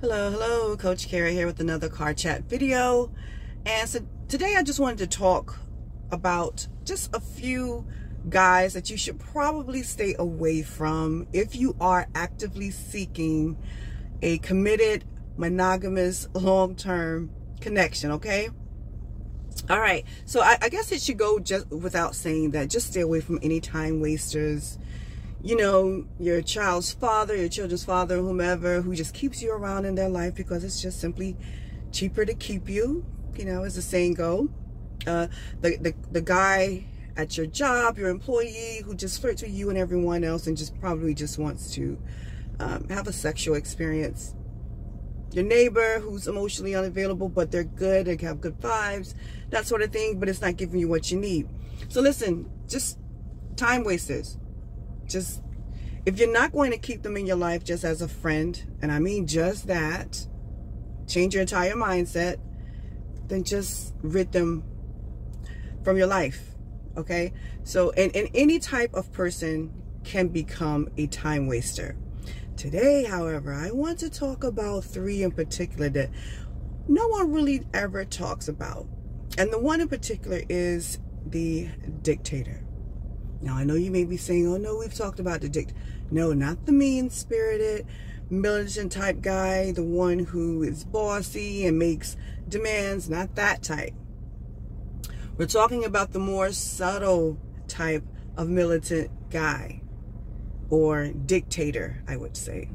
Hello, Coach Kara here with another car chat video. And so today I just wanted to talk about just a few guys that you should probably stay away from if you are actively seeking a committed, monogamous, long-term connection, okay? All right, so I guess it should go just without saying that just stay away from any time wasters. You know, your child's father, your children's father, whomever, who just keeps you around in their life because it's just simply cheaper to keep you, you know, as the saying go. The guy at your job, your employee, who just flirts with you and everyone else and just probably just wants to have a sexual experience. Your neighbor who's emotionally unavailable, but they're good, they have good vibes, that sort of thing, but it's not giving you what you need. So listen, just time wasters. Just, if you're not going to keep them in your life just as a friend, and I mean just that, change your entire mindset, then just rid them from your life, okay? So, and any type of person can become a time waster. Today, however, I want to talk about three in particular that no one really ever talks about. And the one in particular is the dictator. Now, I know you may be saying, oh, no, we've talked about the dictator. No, not the mean-spirited, militant type guy, the one who is bossy and makes demands, not that type. We're talking about the more subtle type of militant guy, or dictator, I would say.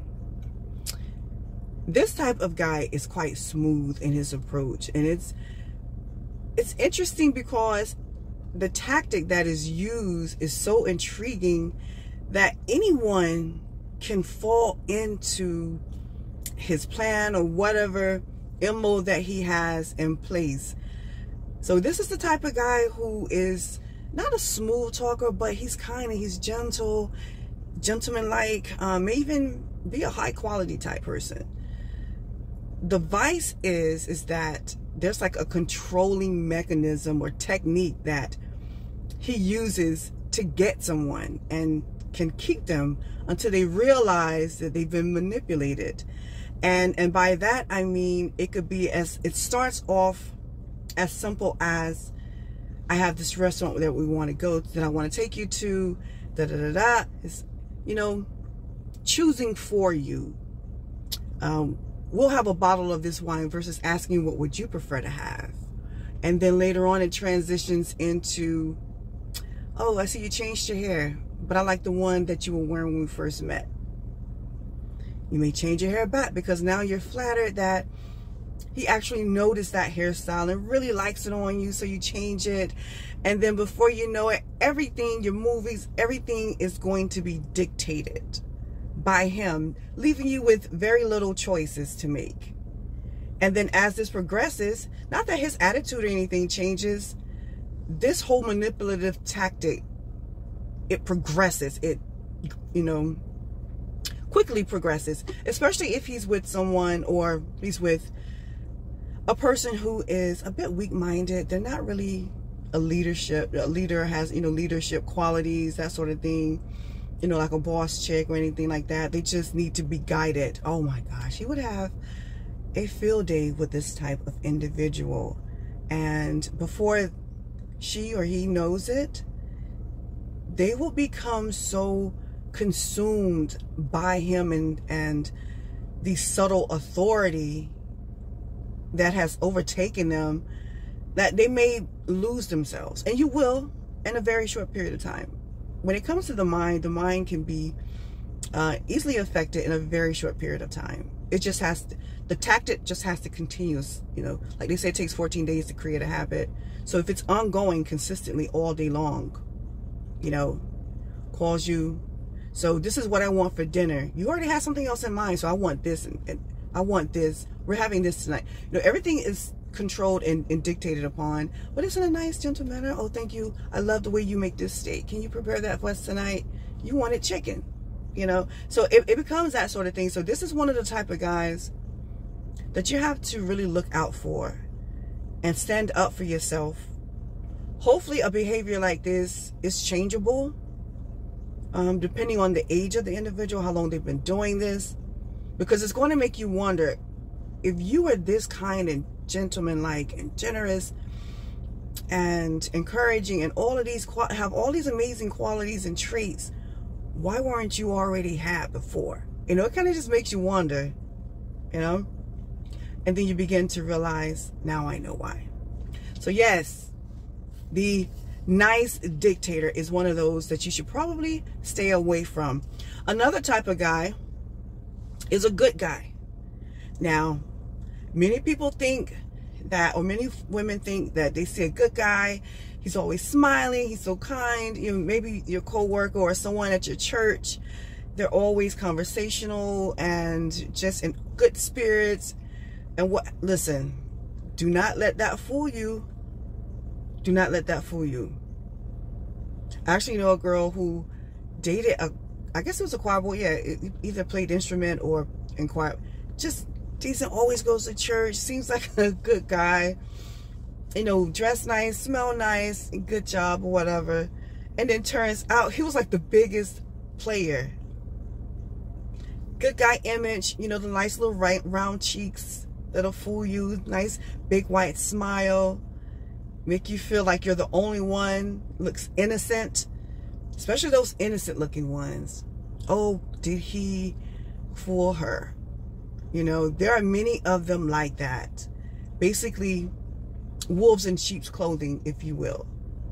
This type of guy is quite smooth in his approach, and it's interesting because the tactic that is used is so intriguing that anyone can fall into his plan or whatever MO that he has in place. So this is the type of guy who is not a smooth talker, but he's kind, he's gentle, gentleman-like, may even be a high quality type person. The vice is that there's like a controlling mechanism or technique that he uses to get someone and can keep them until they realize that they've been manipulated. And by that, I mean, it could be it starts off as simple as, I have this restaurant that we want to go to, that I want to take you to, It's, you know, choosing for you. We'll have a bottle of this wine versus asking what would you prefer to have. And then later on it transitions into, oh, I see you changed your hair, but I like the one that you were wearing when we first met. You may change your hair back because now you're flattered that he actually noticed that hairstyle and really likes it on you, so you change it. And then before you know it, everything, your movies, everything is going to be dictated by him, leaving you with very little choices to make. And then as this progresses, not that his attitude or anything changes, this whole manipulative tactic, it progresses. It, you know, quickly progresses, especially if he's with someone, or he's with a person who is a bit weak-minded. They're not really a leader, has, you know, leadership qualities, that sort of thing. You know, like a boss chick or anything like that. They just need to be guided. Oh my gosh, he would have a field day with this type of individual. And before she or he knows it, they will become so consumed by him and the subtle authority that has overtaken them that they may lose themselves. And you will in a very short period of time. When it comes to the mind can be easily affected in a very short period of time. It just has to, the tactic just has to continue. You know, like they say, it takes 14 days to create a habit. So if it's ongoing consistently all day long, you know, calls you, so this is what I want for dinner. You already have something else in mind, so I want this and I want this. We're having this tonight. You know, everything is controlled and dictated upon. But it's in a nice, gentle manner. Oh, thank you. I love the way you make this steak. Can you prepare that for us tonight? You wanted chicken, you know? So it becomes that sort of thing. So this is one of the type of guys that you have to really look out for and stand up for yourself. Hopefully a behavior like this is changeable, depending on the age of the individual, how long they've been doing this, because it's going to make you wonder, if you are this kind and gentleman-like and generous and encouraging and all of these, have all these amazing qualities and traits, why weren't you already had before? You know, it kind of just makes you wonder, you know? And then you begin to realize, now I know why. So yes, the nice dictator is one of those that you should probably stay away from. Another type of guy is a good guy. Now, many people think that, or many women think that they see a good guy, he's always smiling, he's so kind. You know, maybe your coworker or someone at your church, they're always conversational and just in good spirits. And listen, do not let that fool you. Do not let that fool you. I actually know a girl who dated I guess it was a choir boy. Yeah, either played instrument or in choir. Just decent, always goes to church, seems like a good guy. You know, dressed nice, smell nice, good job or whatever. And then turns out he was like the biggest player. Good guy image, you know, the nice little round cheeks that'll fool you. Nice big white smile. Make you feel like you're the only one. Looks innocent. Especially those innocent looking ones. Oh, did he fool her? You know, there are many of them like that. Basically, wolves in sheep's clothing, if you will.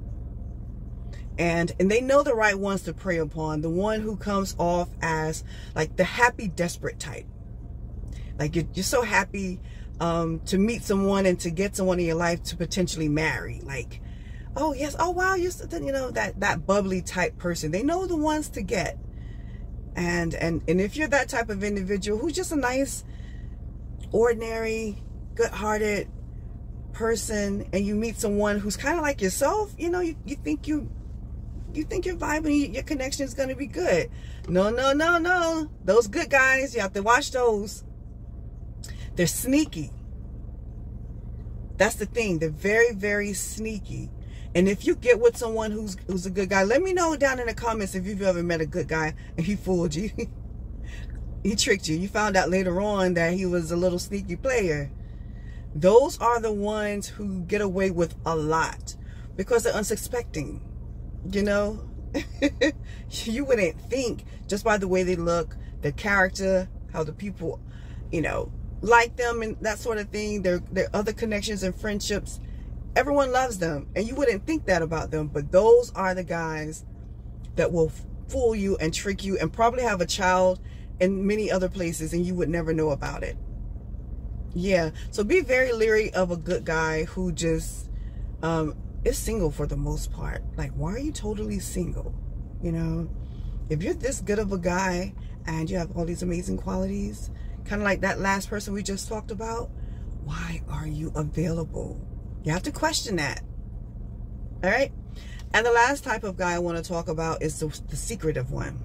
And they know the right ones to prey upon. The one who comes off as like the happy, desperate type. Like you're so happy to meet someone and to get someone in your life to potentially marry. Like, oh yes, oh wow, you know, that bubbly type person. They know the ones to get. And if you're that type of individual who's just a nice, ordinary, good-hearted person, and you meet someone who's kind of like yourself, you know, you think you're vibing, your connection is going to be good. No, no, no, no. Those good guys, you have to watch those. They're sneaky. That's the thing. They're very, very sneaky. And if you get with someone who's a good guy, let me know down in the comments if you've ever met a good guy and he fooled you. He tricked you. You found out later on that he was a little sneaky player. Those are the ones who get away with a lot because they're unsuspecting. You know, you wouldn't think just by the way they look, their character, how the people, you know, like them and that sort of thing, their other connections and friendships. Everyone loves them, and you wouldn't think that about them, but those are the guys that will fool you and trick you and probably have a child in many other places, and you would never know about it. Yeah, so be very leery of a good guy who just is single for the most part. Like, why are you totally single? You know, if you're this good of a guy and you have all these amazing qualities, kind of like that last person we just talked about, why are you available? You have to question that. All right. And the last type of guy I want to talk about is the secretive one.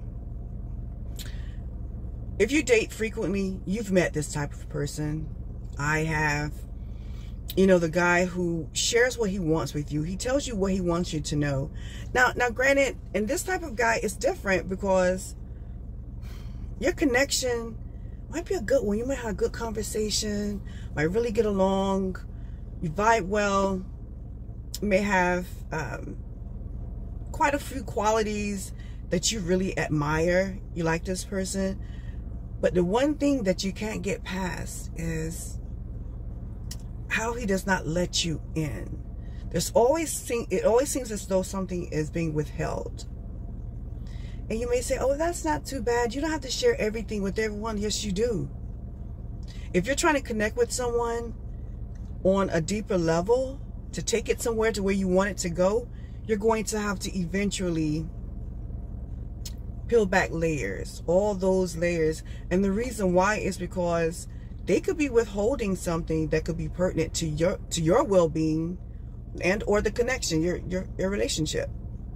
If you date frequently, you've met this type of person. I have. You know, the guy who shares what he wants with you. He tells you what he wants you to know. Now granted, and this type of guy is different because your connection might be a good one. You might have a good conversation, might really get along. You vibe well, you may have quite a few qualities that you really admire. You like this person. But the one thing that you can't get past is how he does not let you in. It always seems as though something is being withheld. And you may say, oh, that's not too bad. You don't have to share everything with everyone. Yes, you do. If you're trying to connect with someone on a deeper level, to take it somewhere to where you want it to go, you're going to have to eventually peel back layers, all those layers. And the reason why is because they could be withholding something that could be pertinent to your well-being and or the connection, your relationship.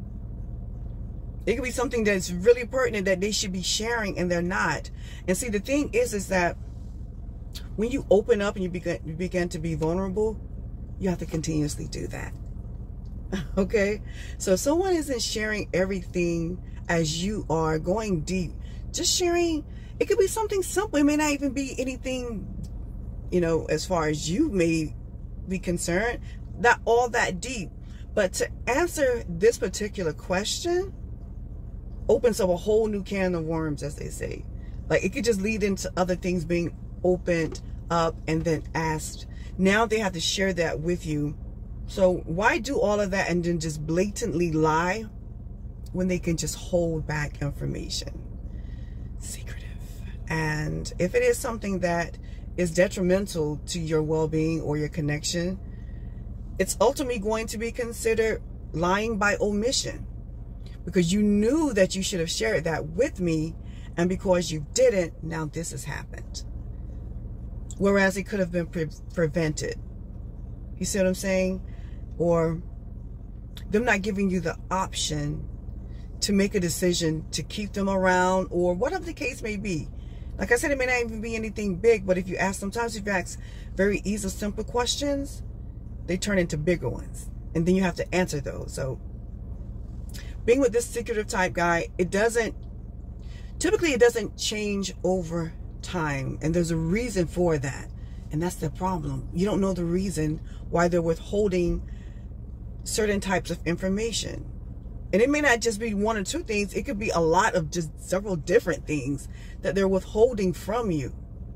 It could be something that's really pertinent that they should be sharing and they're not. And see, the thing is that when you open up and you begin to be vulnerable, you have to continuously do that. Okay? So if someone isn't sharing everything as you are, going deep, just sharing, it could be something simple. It may not even be anything you know, as far as you may be concerned, not all that deep. But to answer this particular question opens up a whole new can of worms, as they say. Like, it could just lead into other things being opened up and then asked. Now they have to share that with you. So why do all of that and then just blatantly lie when they can just hold back information? Secretive. And if it is something that is detrimental to your well-being or your connection, it's ultimately going to be considered lying by omission, because you knew that you should have shared that with me, and because you didn't, now this has happened. Whereas it could have been prevented. You see what I'm saying? Or them not giving you the option to make a decision to keep them around, or whatever the case may be. Like I said, it may not even be anything big, but if you ask, sometimes if you ask very easy, simple questions, they turn into bigger ones. And then you have to answer those. So being with this secretive type guy, typically it doesn't change over time. And there's a reason for that. And that's the problem. You don't know the reason why they're withholding certain types of information. And it may not just be one or two things. It could be a lot of just several different things that they're withholding from you.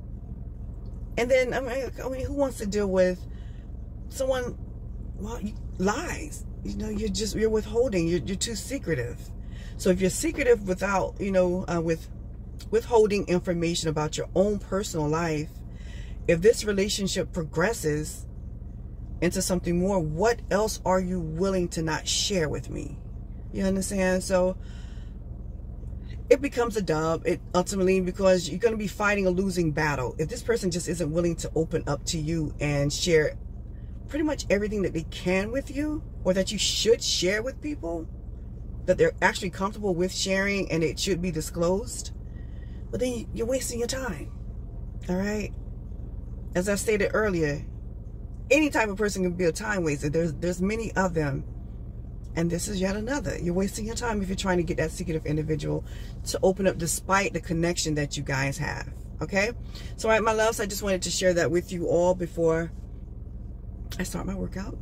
And then, I mean, who wants to deal with someone, well, lies? You know, you're withholding. You're too secretive. So if you're secretive without, you know, with withholding information about your own personal life, if this relationship progresses into something more, what else are you willing to not share with me? You understand? So it becomes a dub, ultimately, because you're going to be fighting a losing battle. If this person just isn't willing to open up to you and share pretty much everything that they can with you, or that you should share with people, that they're actually comfortable with sharing and it should be disclosed, but then you're wasting your time. All right? As I stated earlier, any type of person can be a time waster. There's many of them. And this is yet another. You're wasting your time if you're trying to get that secretive individual to open up despite the connection that you guys have. Okay? So, all right, my loves, I just wanted to share that with you all before I start my workout.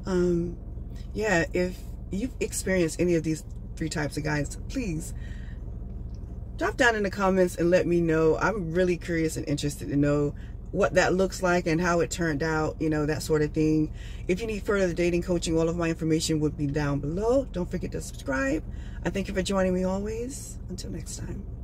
Yeah, if you've experienced any of these three types of guys, please drop down in the comments and let me know. I'm really curious and interested to know what that looks like and how it turned out, you know, that sort of thing. If you need further dating coaching, all of my information would be down below. Don't forget to subscribe. I thank you for joining me always. Until next time.